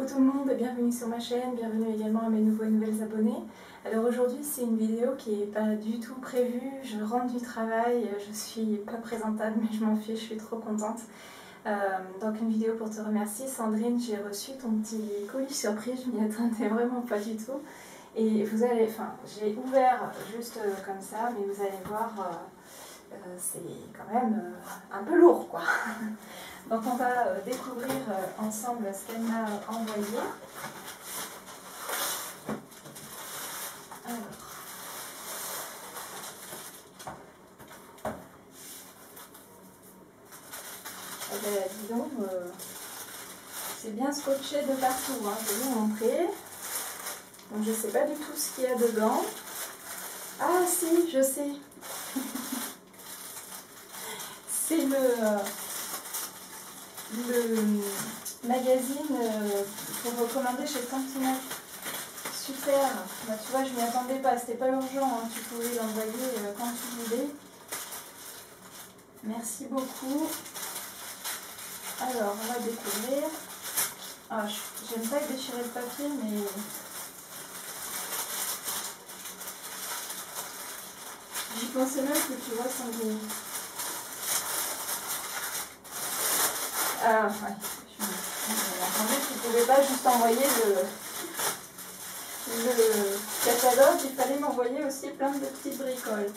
tout le monde, bienvenue sur ma chaîne, bienvenue également à mes nouveaux et nouvelles abonnés. Alors aujourd'hui c'est une vidéo qui n'est pas du tout prévue, je rentre du travail, je suis pas présentable mais je m'en fiche, je suis trop contente. Donc une vidéo pour te remercier Sandrine, j'ai reçu ton petit colis surprise, je m'y attendais vraiment pas du tout. Et vous allez, j'ai ouvert juste comme ça, mais vous allez voir, c'est quand même un peu lourd quoi. Donc on va découvrir ensemble ce qu'elle m'a envoyé. Alors. Eh ben, dis donc, c'est bien scotché de partout, hein, je vais vous montrer. Donc je ne sais pas du tout ce qu'il y a dedans. Ah si, je sais. C'est le magazine pour recommander chez Sentinelle. Super. Bah, tu vois, je m'y attendais pas, c'était pas urgent, hein. Tu pouvais l'envoyer quand tu voulais. Merci beaucoup. Alors, on va découvrir. Ah, j'aime pas déchirer le papier, mais... J'y pensais même que tu vois, Sandrine. Ah, ouais. J'entendais que tu pouvais pas juste envoyer le catalogue, il fallait m'envoyer aussi plein de petites bricoles.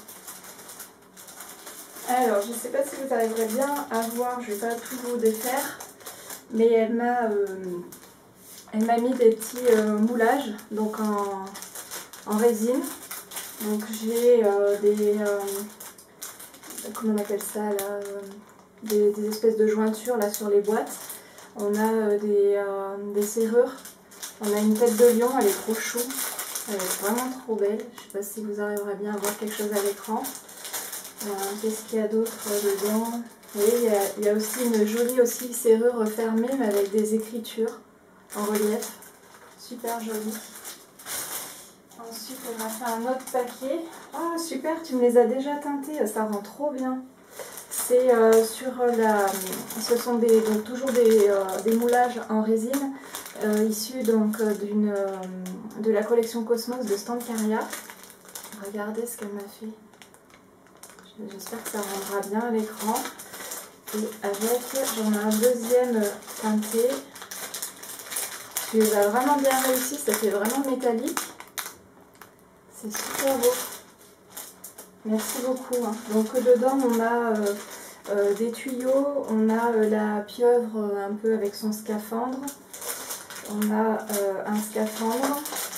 Alors, je ne sais pas si vous arriverez bien à voir, je ne vais pas tout vous défaire, mais elle m'a mis des petits moulages, donc en résine. Donc j'ai comment on appelle ça là, des espèces de jointures là sur les boîtes. On a des serrures. On a une tête de lion, elle est trop chou. Elle est vraiment trop belle. Je ne sais pas si vous arriverez bien à voir quelque chose à l'écran. Qu'est-ce qu'il y a d'autre dedans? Vous voyez, il y a aussi une jolie serrure fermée mais avec des écritures en relief. Super jolie. Ensuite, on a fait un autre paquet. Oh super, tu me les as déjà teintés, ça rend trop bien. C'est ce sont donc toujours des moulages en résine issus donc de la collection Cosmos de Stancaria. Regardez ce qu'elle m'a fait. J'espère que ça rendra bien à l'écran. Et avec, j'en ai un deuxième teinté. Tu les as vraiment bien réussi, ça fait vraiment métallique. C'est super beau. Merci beaucoup. Hein. Donc dedans on a des tuyaux, on a la pieuvre un peu avec son scaphandre. On a un scaphandre.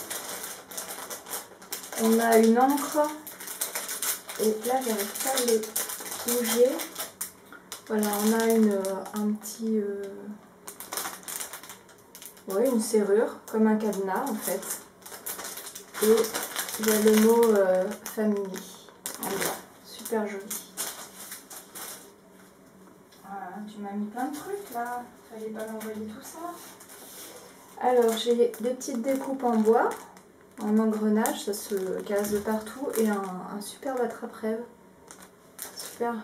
On a une encre. Et là j'arrive pas à les bouger. Voilà, on a une serrure, comme un cadenas en fait. Et il y a le mot famille en bas, super joli. Voilà, tu m'as mis plein de trucs là, fallait pas m'envoyer tout ça. Alors j'ai des petites découpes en bois, en engrenage, ça se casse de partout, et un superbe attrape-rêve. Super,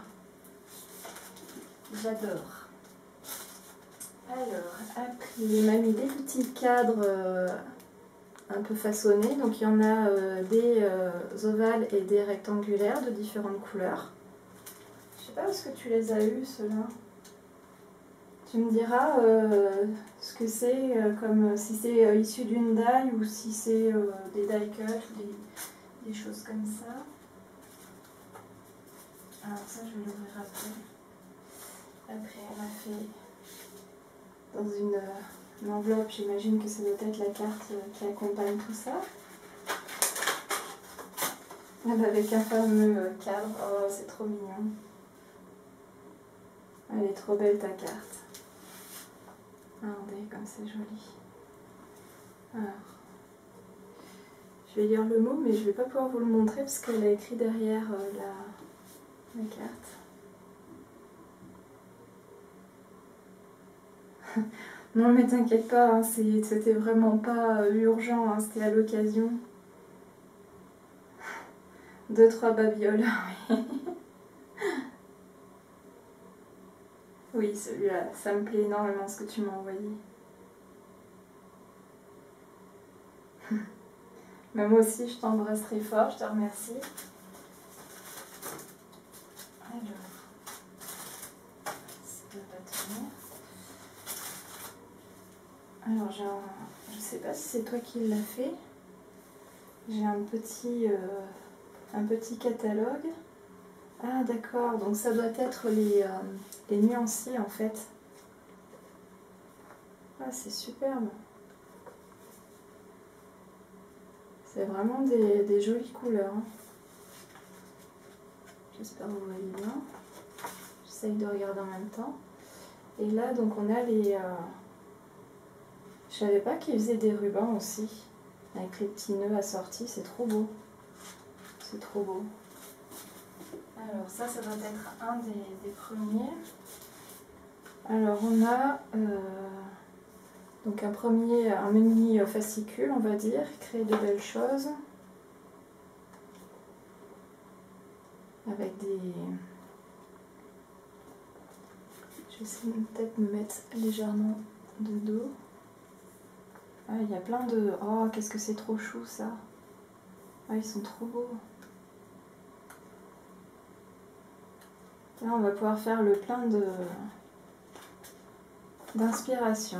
j'adore. Alors, après, il m'a mis des petits cadres un peu façonnés. Donc, il y en a des ovales et des rectangulaires de différentes couleurs. Je sais pas où est-ce que tu les as eus, ceux-là. Tu me diras ce que c'est, comme si c'est issu d'une die ou si c'est des die cut ou des choses comme ça. Alors, ça, je vais l'ouvrir après. Après, elle m'a fait... dans une enveloppe, j'imagine que ça doit être la carte qui accompagne tout ça. Avec un fameux cadre. Oh, c'est trop mignon. Elle est trop belle ta carte. Regardez comme c'est joli. Alors, je vais lire le mot, mais je ne vais pas pouvoir vous le montrer parce qu'elle a écrit derrière la carte. Non mais t'inquiète pas, hein, c'était vraiment pas urgent, hein, c'était à l'occasion. 2-3 babioles, oui. Oui, celui-là, ça me plaît énormément ce que tu m'as envoyé. Mais moi aussi, je t'embrasse très fort, je te remercie. Alors, ça va tenir. Alors, je sais pas si c'est toi qui l'as fait. J'ai un petit catalogue. Ah d'accord, donc ça doit être les nuanciers en fait. Ah, c'est superbe. C'est vraiment des jolies couleurs. Hein. J'espère que vous voyez bien. J'essaye de regarder en même temps. Et là, donc on a les... Je savais pas qu'ils faisaient des rubans aussi. Avec les petits nœuds assortis, c'est trop beau. C'est trop beau. Alors ça doit être un des premiers. Alors on a donc un mini fascicule, on va dire, créer de belles choses. Avec des... Je vais essayer peut-être de me mettre légèrement de dos. Ah, il y a plein de... Oh, qu'est-ce que c'est trop chou ça. Ah, ils sont trop beaux. Là, on va pouvoir faire le plein d'inspiration.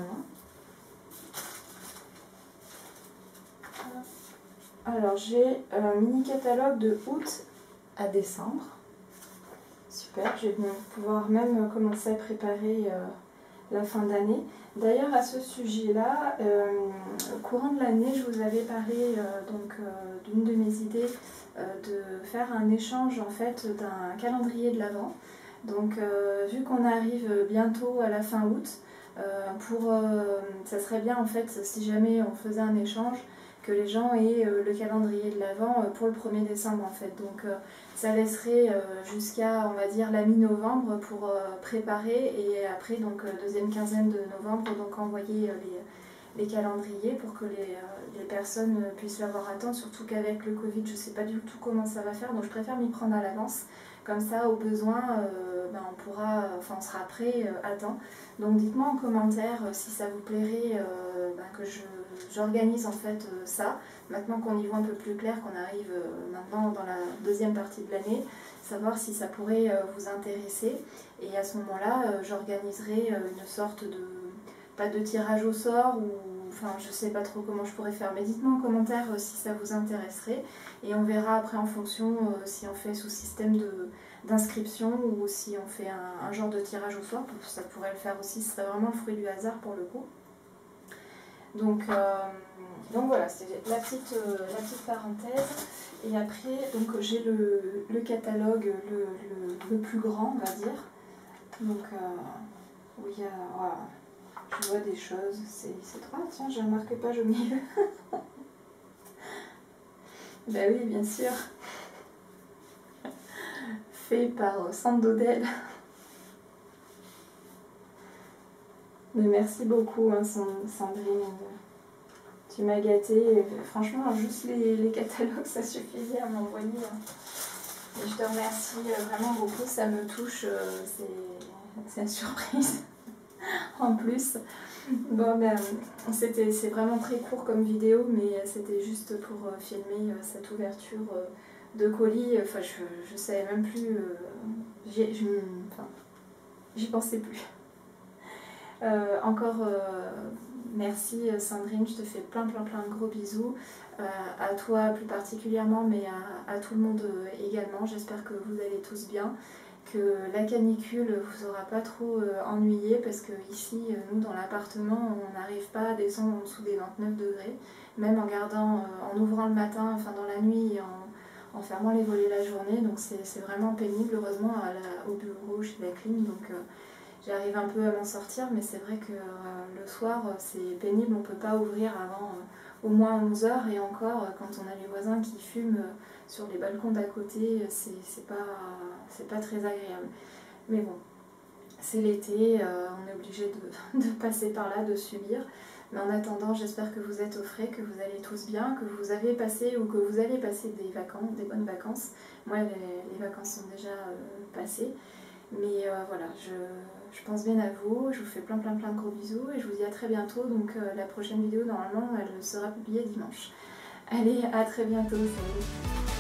Alors, j'ai un mini catalogue de août à décembre. Super, je vais pouvoir même commencer à préparer la fin d'année. D'ailleurs, à ce sujet-là, au courant de l'année, je vous avais parlé d'une de mes idées de faire un échange en fait d'un calendrier de l'Avent. Donc, vu qu'on arrive bientôt à la fin août, ça serait bien en fait si jamais on faisait un échange que les gens aient le calendrier de l'Avent pour le 1er décembre en fait. Donc ça laisserait jusqu'à on va dire la mi-novembre pour préparer et après donc deuxième quinzaine de novembre donc envoyer les calendriers pour que les personnes puissent l'avoir à temps, surtout qu'avec le Covid je ne sais pas du tout comment ça va faire donc je préfère m'y prendre à l'avance. Comme ça, au besoin, on sera prêt à temps. Donc dites-moi en commentaire si ça vous plairait que j'organise en fait ça. Maintenant qu'on y voit un peu plus clair, qu'on arrive maintenant dans la deuxième partie de l'année, savoir si ça pourrait vous intéresser. Et à ce moment-là, j'organiserai une sorte de, pas de tirage au sort ou enfin je sais pas trop comment je pourrais faire, mais dites-moi en commentaire si ça vous intéresserait et on verra après en fonction si on fait sous système d'inscription ou si on fait un genre de tirage au sort, ça pourrait le faire aussi, ce serait vraiment le fruit du hasard pour le coup. Donc voilà, c'est la petite parenthèse. Et après, donc j'ai le catalogue le plus grand, on va dire. Donc où il y a... Voilà. Je vois des choses, c'est trop... Ah, tiens, j'ai un marque-page au milieu. Bah oui, bien sûr. Fait par Sandodel. Mais merci beaucoup, hein, Sandrine. Tu m'as gâtée. Franchement, juste les catalogues, ça suffisait à m'envoyer. Et je te remercie vraiment beaucoup, ça me touche. C'est une surprise. En plus, bon ben c'est vraiment très court comme vidéo, mais c'était juste pour filmer cette ouverture de colis. Enfin, je savais même plus, j'y pensais plus. Encore merci Sandrine, je te fais plein de gros bisous. À toi plus particulièrement, mais à tout le monde également. J'espère que vous allez tous bien, que la canicule vous aura pas trop ennuyé, parce que ici, nous dans l'appartement, on n'arrive pas à descendre en dessous des 29 degrés, même en gardant, en ouvrant le matin, enfin dans la nuit, et en fermant les volets la journée, donc c'est vraiment pénible. Heureusement au bureau, j'ai la clim, donc j'arrive un peu à m'en sortir, mais c'est vrai que le soir c'est pénible, on ne peut pas ouvrir avant au moins 11 h, et encore quand on a les voisins qui fument sur les balcons d'à côté, c'est pas très agréable. Mais bon, c'est l'été, on est obligé de passer par là, de subir. Mais en attendant, j'espère que vous êtes au frais, que vous allez tous bien, que vous avez passé ou que vous allez passer des vacances, des bonnes vacances. Moi, les vacances sont déjà passées. Mais voilà, je pense bien à vous, je vous fais plein de gros bisous et je vous dis à très bientôt. Donc la prochaine vidéo, normalement, elle sera publiée dimanche. Allez, à très bientôt, salut.